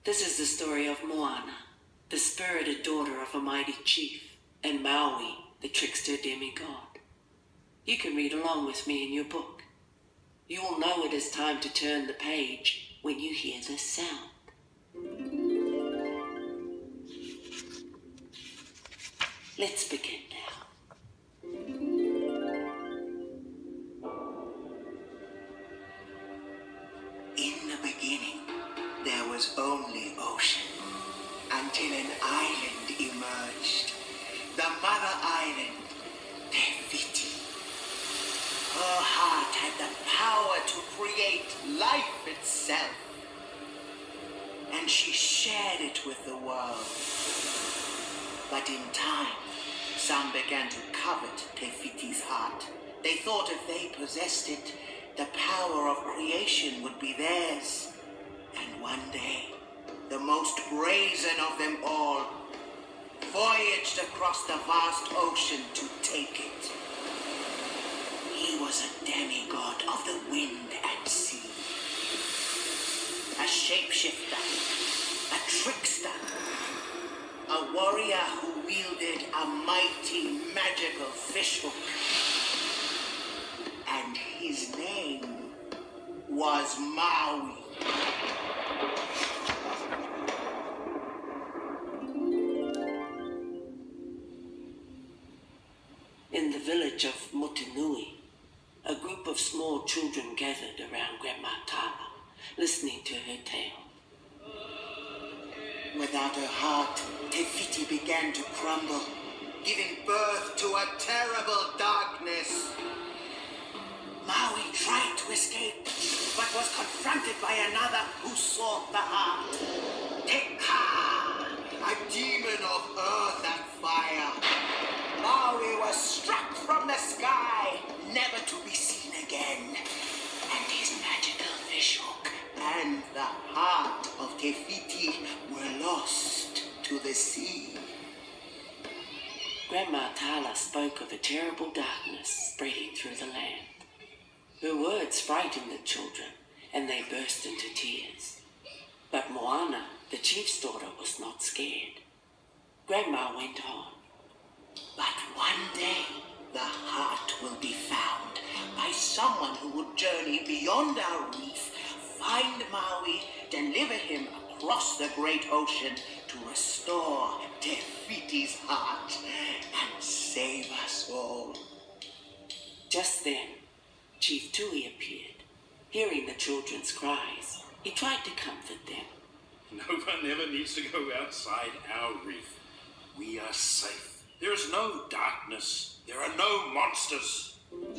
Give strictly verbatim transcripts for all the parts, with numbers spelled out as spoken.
This is the story of MOANA, the spirited daughter of a mighty chief, and Maui, the trickster demigod. You can read along with me in your book. You will know it is time to turn the page when you hear this sound. Let's begin now. In the beginning, there was only ocean, until an island emerged. The mother island, Tefiti. Her heart had the power to create life itself, and she shared it with the world. But in time, some began to covet Tefiti's heart. They thought if they possessed it, the power of creation would be theirs. And one day, the most brazen of them all voyaged across the vast ocean to take it. He was a demigod of the wind and sea, a shapeshifter, a trickster, a warrior who wielded a mighty magical fishhook. And his name was Maui. In the village of Motunui, a group of small children gathered around Grandma Tala, listening to her tale. Without her heart, Tefiti began to crumble, giving birth to a terrible darkness. Maui tried to escape, but was confronted by another who sought the heart. Teka, a demon of earth and fire. Maui was struck from the sky, never to be seen again. And his magical fishhook and the heart of Tefiti were lost to the sea. Grandma Tala spoke of a terrible darkness spreading through the land. Her words frightened the children, and they burst into tears. But MOANA, the chief's daughter, was not scared. Grandma went on. But one day, the heart will be found by someone who would journey beyond our reef, find Maui, deliver him across the great ocean to restore Tefiti's heart and save us all. Just then, Chief Tui appeared. Hearing the children's cries, he tried to comfort them. No one ever needs to go outside our reef. We are safe. There is no darkness. There are no monsters.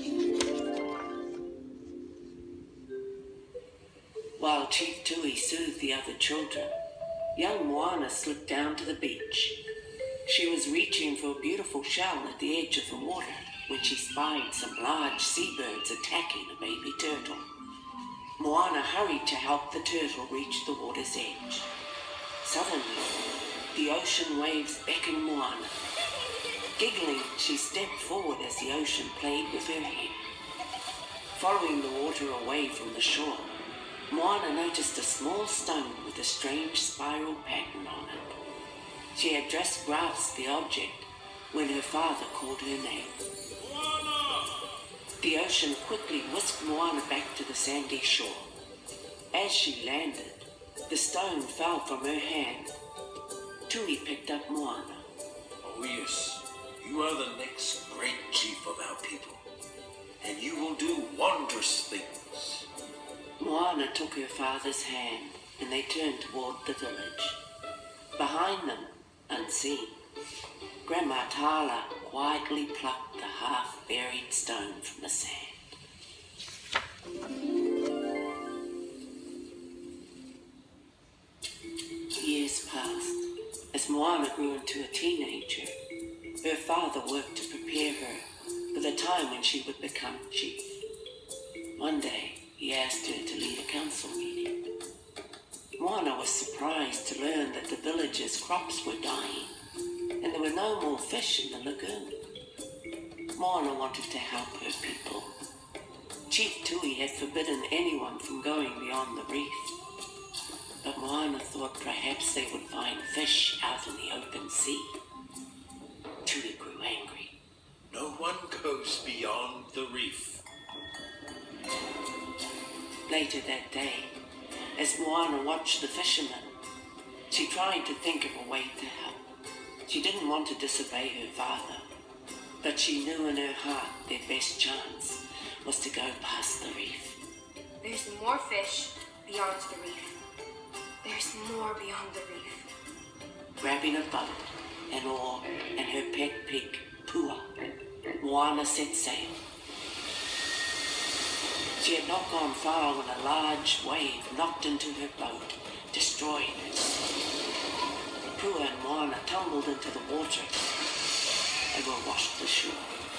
While Chief Tui soothed the other children, young MOANA slipped down to the beach. She was reaching for a beautiful shell at the edge of the water when she spied some large seabirds attacking a baby turtle. MOANA hurried to help the turtle reach the water's edge. Suddenly, the ocean waves beckoned MOANA. Giggling, she stepped forward as the ocean played with her hair. Following the water away from the shore, MOANA noticed a small stone with a strange spiral pattern on it. She had just grasped the object when her father called her name. MOANA! The ocean quickly whisked MOANA back to the sandy shore. As she landed, the stone fell from her hand. Tui picked up MOANA. Oh yes, you are the next great chief of our people, and you will do wondrous things. MOANA took her father's hand, and they turned toward the village. Behind them, unseen, Grandma Tala quietly plucked the half-buried stone from the sand. Years passed. As MOANA grew into a teenager, her father worked to prepare her for the time when she would become chief. One day, he asked her to lead a council meeting. MOANA was surprised to learn that the village's crops were dying, and there were no more fish in the lagoon. MOANA wanted to help her people. Chief Tui had forbidden anyone from going beyond the reef. but Moana thought perhaps they would find fish out in the open sea. Tui grew angry. No one goes beyond the reef. Later that day, as Moana watched the fishermen, she tried to think of a way to help. She didn't want to disobey her father, but she knew in her heart their best chance was to go past the reef. There's more fish beyond the reef. There's more beyond the reef. Grabbing a boat, an oar, and her pet pig, Pua, Moana set sail. She had not gone far when a large wave knocked into her boat, destroying it. Pua and Moana tumbled into the water and were washed ashore.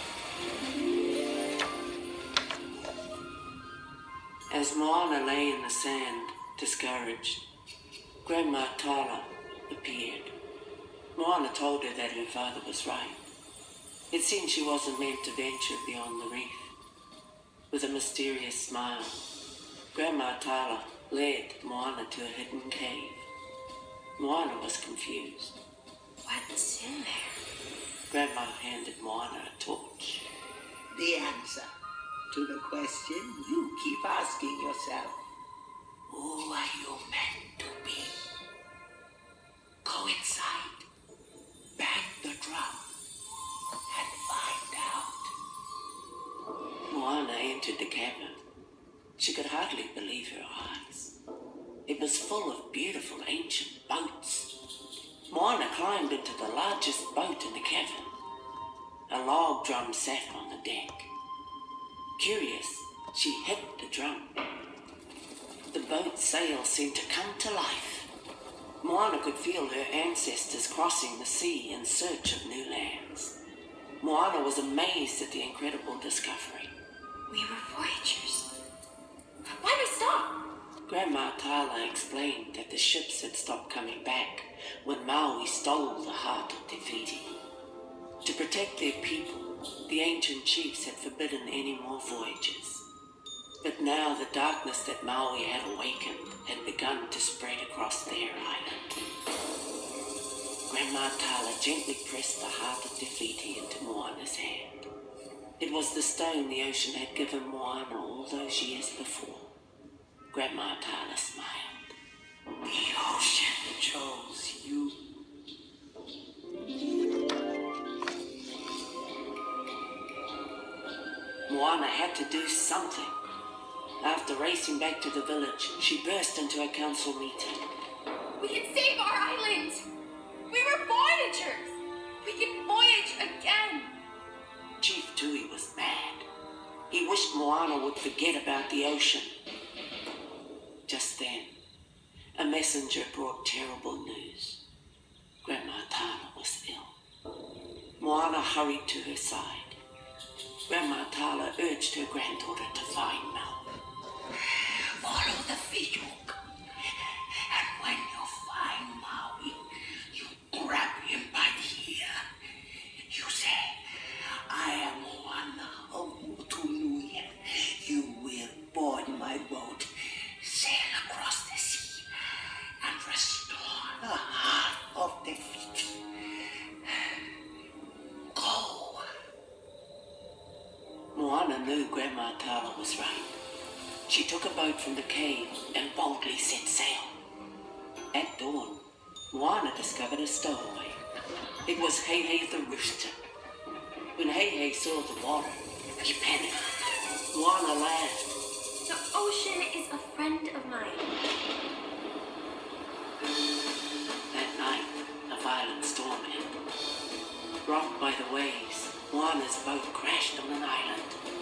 As Moana lay in the sand, discouraged, Grandma Tala appeared. Moana told her that her father was right. It seemed she wasn't meant to venture beyond the reef. With a mysterious smile, Grandma Tala led Moana to a hidden cave. Moana was confused. What's in there? Grandma handed Moana a torch. The answer to the question you keep asking yourself. Who are you meant to be? Go inside, bang the drum, and find out. Moana entered the cavern. She could hardly believe her eyes. It was full of beautiful ancient boats. Moana climbed into the largest boat in the cavern. A log drum sat on the deck. Curious, she hit the drum. The boat's sails seemed to come to life. Moana could feel her ancestors crossing the sea in search of new lands. Moana was amazed at the incredible discovery. We were voyagers. Why'd we stop? Grandma Tala explained that the ships had stopped coming back when Maui stole the heart of Te Whiti. To protect their people, the ancient chiefs had forbidden any more voyages. But now the darkness that Maui had awakened had begun to spread across their island. Grandma Tala gently pressed the heart of Te Whiti into Moana's hand. It was the stone the ocean had given Moana all those years before. Grandma Tala smiled. The ocean chose you. Moana had to do something. After racing back to the village, she burst into a council meeting. We can save our island! We were voyagers! We can voyage again! Chief Tui was mad. He wished Moana would forget about the ocean. Just then, a messenger brought terrible news. Grandma Tala was ill. Moana hurried to her side. Grandma Tala urged her granddaughter to find Maui. Follow the fish hook. And when you find Maui, you grab him by the ear. You say, I am Moana of Utunui. You will board my boat, sail across the sea, and restore the heart of the Whiti. Go. Moana knew Grandma Tala was right. She took a boat from the cave and boldly set sail. At dawn, Moana discovered a stowaway. It was Hei Hei the rooster. When Hei Hei saw the water, he panicked. Moana laughed. The ocean is a friend of mine. That night, a violent storm hit. Rocked by the waves, Moana's boat crashed on an island.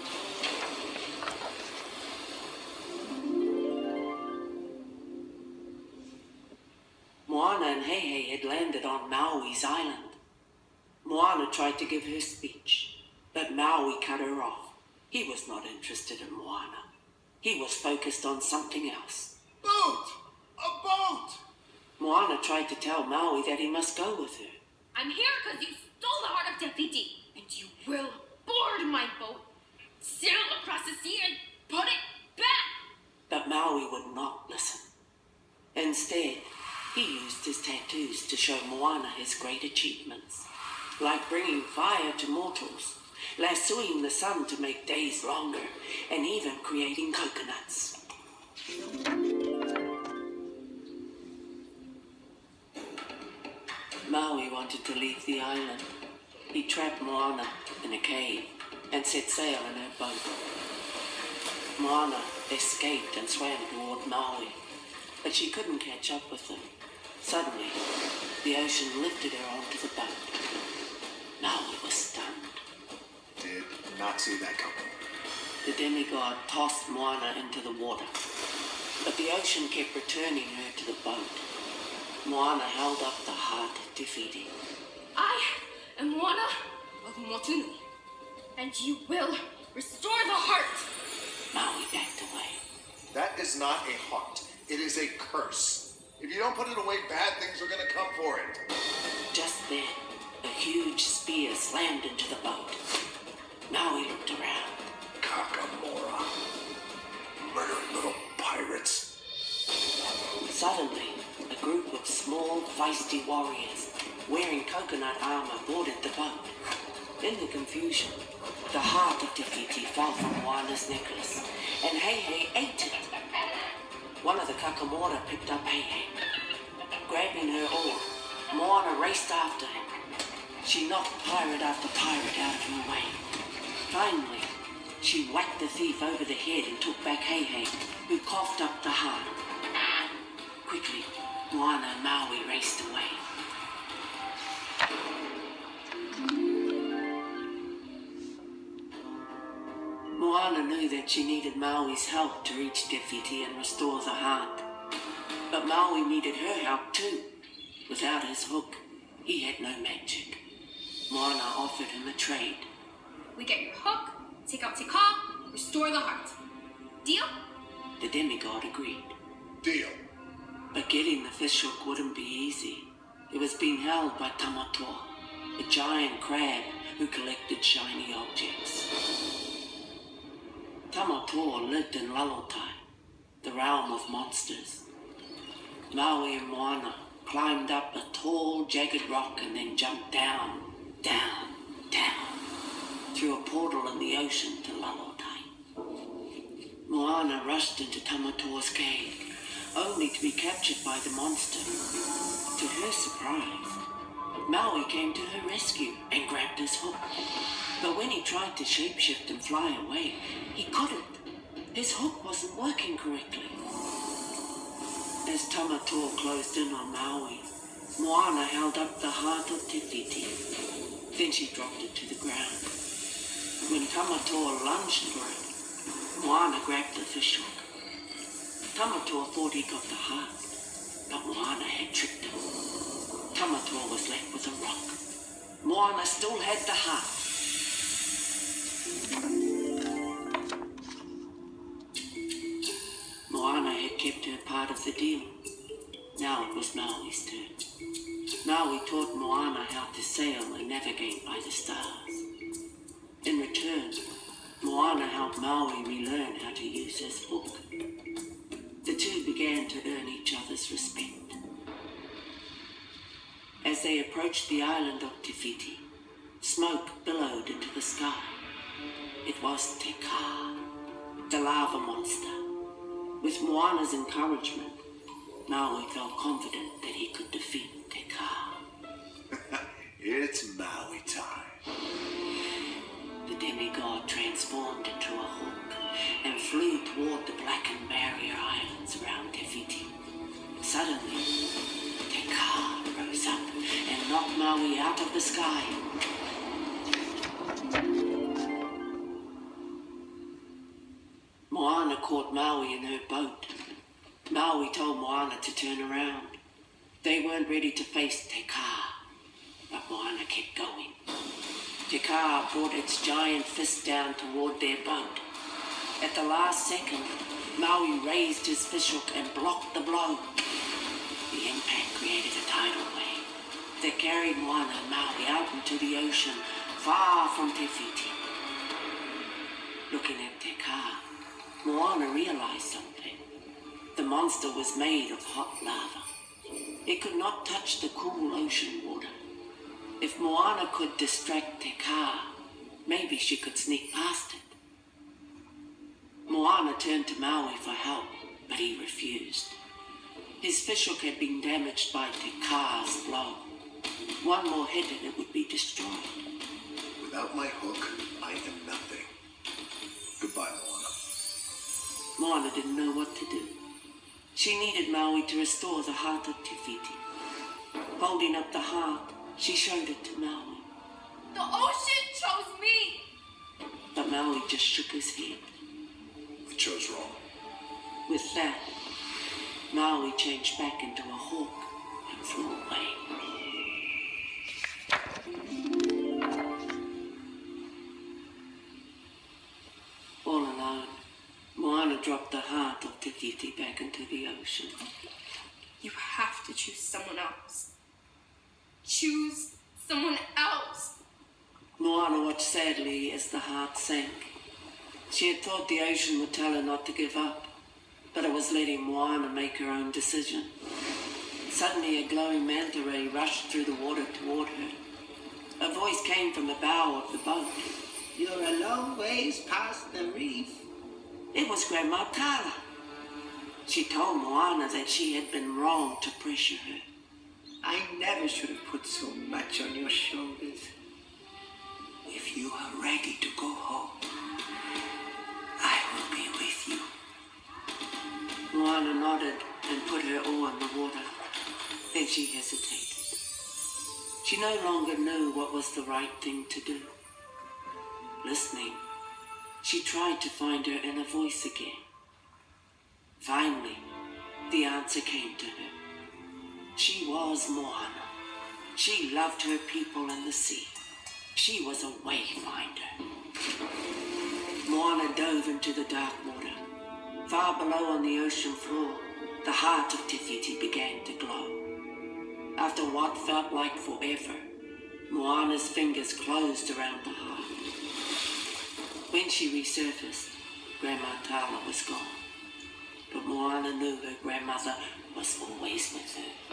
Moana and Hei Hei had landed on Maui's island. Moana tried to give her speech, but Maui cut her off. He was not interested in Moana. He was focused on something else. Boat! A boat! Moana tried to tell Maui that he must go with her. I'm here because you stole the heart of Te Whiti, and you will board my boat, sail across the sea, and put it back. But Maui would not listen. Instead, he used his tattoos to show Moana his great achievements, like bringing fire to mortals, lassoing the sun to make days longer, and even creating coconuts. Maui wanted to leave the island. He trapped Moana in a cave and set sail in her boat. Moana escaped and swam toward Maui, but she couldn't catch up with him. Suddenly, the ocean lifted her onto the boat. Maui was stunned. Did not see that coming. The demigod tossed Moana into the water, but the ocean kept returning her to the boat. Moana held up the heart of Te Fiti. I am Moana of Motunui, and you will restore the heart. Maui backed away. That is not a heart. It is a curse. If you don't put it away, bad things are going to come for it. Just then, a huge spear slammed into the boat. Maui looked around. Kakamora. Murdering little pirates. Suddenly, a group of small, feisty warriors wearing coconut armor boarded the boat. In the confusion, the heart of Te Fiti fell from Moana's necklace, and Hei ate it. One of the Kakamora picked up Hei. Grabbing her oar, Moana raced after him. She knocked pirate after pirate out of her way. Finally, she whacked the thief over the head and took back Hei, who coughed up the heart. Quickly, Moana and Maui raced away. Moana knew that she needed Maui's help to reach Te Fiti and restore the heart. But Maui needed her help too. Without his hook, he had no magic. Moana offered him a trade. We get your hook, take out Te Kā, restore the heart. Deal? The demigod agreed. Deal. But getting the fish hook wouldn't be easy. It was being held by Tamatoa, a giant crab who collected shiny objects. Tamatoa lived in Lalotai, the realm of monsters. Maui and Moana climbed up a tall, jagged rock and then jumped down, down, down, through a portal in the ocean to Lalotai. Moana rushed into Tamatoa's cave, only to be captured by the monster. To her surprise, Maui came to her rescue and grabbed his hook. But when he tried to shapeshift and fly away, he couldn't. His hook wasn't working correctly. As Tamatoa closed in on Maui, Moana held up the heart of Te Fiti. Then she dropped it to the ground. When Tamatoa lunged for it, Moana grabbed the fish hook. Tamatoa thought he got the heart, but Moana had tricked him. Tamatoa was left with a rock. Moana still had the heart. Moana had kept her part of the deal. Now it was Maui's turn. Maui taught Moana how to sail and navigate by the stars. In return, Moana helped Maui relearn how to use his hook. The two began to earn each other's respect. As they approached the island of Te Fiti, smoke billowed into the sky. It was Te Kā, the lava monster. With Moana's encouragement, Maui felt confident that he could defeat Te Kā. It's Maui time. The demigod transformed into a hook and flew toward the blackened barrier islands around Te Fiti. Suddenly, Te Kā rose up and knocked Maui out of the sky. Moana caught Maui in her boat. Maui told Moana to turn around. They weren't ready to face Te Kā, but Moana kept going. Te Kā brought its giant fist down toward their boat. At the last second, Maui raised his fishhook and blocked the blow. The impact created a tidal wave that carried Moana and Maui out into the ocean, far from Te Fiti. Looking at Te Kā, Moana realized something. The monster was made of hot lava. It could not touch the cool ocean water. If Moana could distract Te Kā, maybe she could sneak past it. Moana turned to Maui for help, but he refused. His fishhook had been damaged by Te Kā's blow. One more hit and it would be destroyed. Without my hook, I am nothing. Goodbye, Moana. Moana didn't know what to do. She needed Maui to restore the heart of Te Fiti. Holding up the heart, she showed it to Maui. The ocean chose me! But Maui just shook his head. We chose wrong. With that, Maui changed back into a hawk and flew away. All alone, Moana dropped the heart of Te Fiti back into the ocean. You have to choose someone else. Choose someone else. Moana watched sadly as the heart sank. She had thought the ocean would tell her not to give up, but it was letting Moana make her own decision. Suddenly a glowing manta ray rushed through the water toward her. A voice came from the bow of the boat. You're a long ways past the reef. It was Grandma Tala. She told Moana that she had been wrong to pressure her. I never should have put so much on your shoulders. If you are ready to go home, I will be with you. Moana nodded and put her oar in the water. Then she hesitated. She no longer knew what was the right thing to do. Listening, she tried to find her inner voice again. Finally, the answer came to her. She was Moana. She loved her people and the sea. She was a wayfinder. Moana dove into the dark water. Far below on the ocean floor, the heart of Te Fiti began to glow. After what felt like forever, Moana's fingers closed around the heart. When she resurfaced, Grandma Tala was gone. But Moana knew her grandmother was always with her.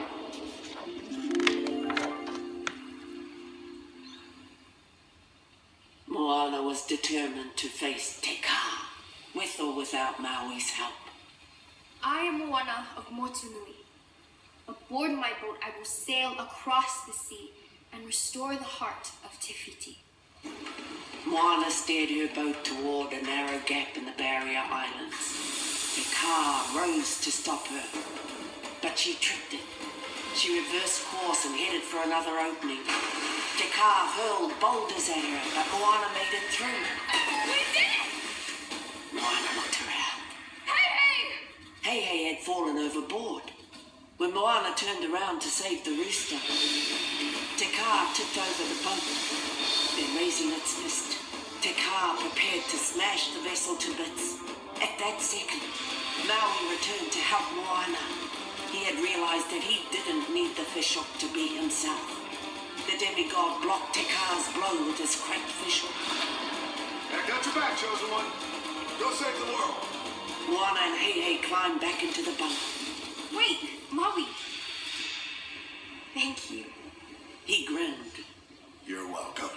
Moana was determined to face Te Kā, with or without Maui's help. I am Moana of Motunui. Aboard my boat, I will sail across the sea and restore the heart of Te Fiti. Moana steered her boat toward a narrow gap in the barrier islands. Te Kā rose to stop her, but she tricked it. She reversed course and headed for another opening. Te Kā hurled boulders at her, but Moana made it through. We did it! Moana looked around. Hey, hey! Hey Hey had fallen overboard. When Moana turned around to save the rooster, Te Kā tipped over the boat. Then raising its fist, Te Kā prepared to smash the vessel to bits. At that second, Maui returned to help Moana. He had realized that he didn't need the fishhook to be himself. The demigod blocked Te Kā's blow with his cracked fishhook. I got your back, chosen one. Go save the world. Moana and Hey Hey climbed back into the boat. Wait, Maui. Thank you. He grinned. You're welcome.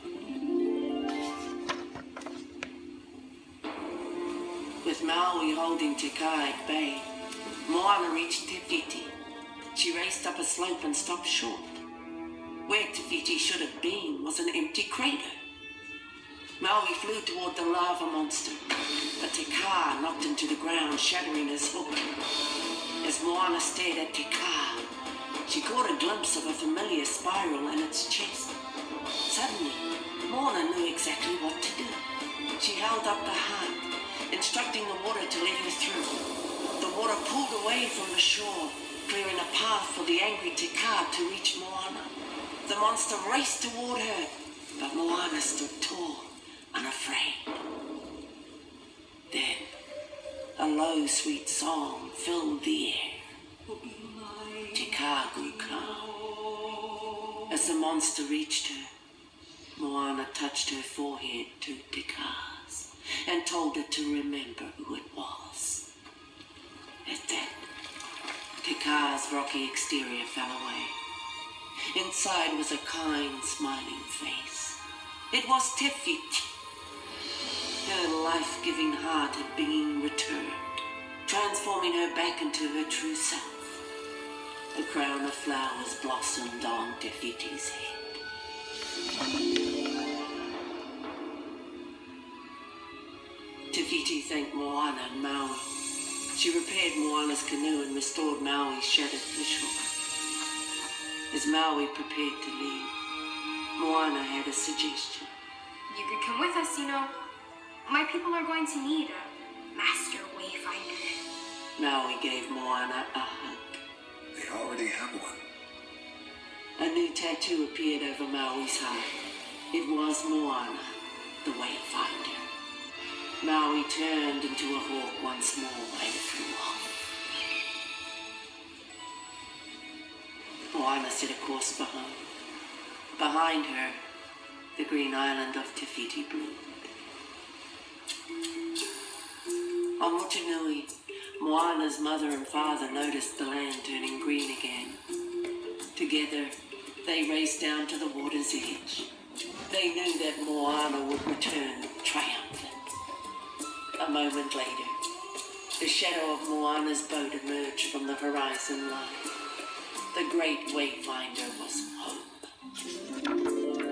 With Maui holding Te Kā at bay, Moana reached Te Fiti. She raced up a slope and stopped short. Where Te Fiti should have been was an empty crater. Maui flew toward the lava monster, but Te Kā knocked him to the ground, shattering his hook. As Moana stared at Te Kā, she caught a glimpse of a familiar spiral in its chest. Suddenly, Moana knew exactly what to do. She held up the heart, instructing the water to let her through. The water pulled away from the shore, clearing a path for the angry Te Kā to reach Moana. The monster raced toward her, but Moana stood tall, unafraid. Then, a low, sweet song filled the air. Te Kā grew calm. As the monster reached her, Moana touched her forehead to Te Kā's and told her to remember who it was. At that car's rocky exterior fell away. Inside was a kind, smiling face. It was Te Fiti. Her life-giving heart had been returned, transforming her back into her true self. A crown of flowers blossomed on Te Fiti's head. Te Fiti thanked Moana and Maui. She repaired Moana's canoe and restored Maui's shattered fishhook. As Maui prepared to leave, Moana had a suggestion. You could come with us, you know. My people are going to need a master wayfinder. Maui gave Moana a hug. They already have one. A new tattoo appeared over Maui's heart. It was Moana, the wayfinder. Maui turned into a hawk once more and flew off. Moana set a course for home. Behind her, the green island of Te Fiti bloomed. On Motunui, Moana's mother and father noticed the land turning green again. Together, they raced down to the water's edge. They knew that Moana would return triumphant. A moment later, the shadow of Moana's boat emerged from the horizon line. The great wayfinder was home.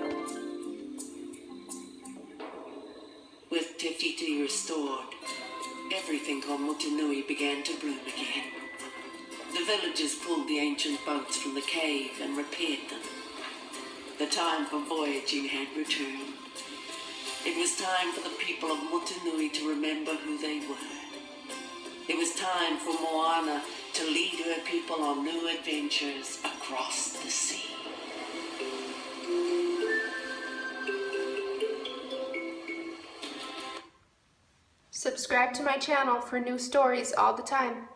With Te Fiti restored, everything on Motunui began to bloom again. The villagers pulled the ancient boats from the cave and repaired them. The time for voyaging had returned. It was time for the people of Motunui to remember who they were. It was time for Moana to lead her people on new adventures across the sea. Subscribe to my channel for new stories all the time.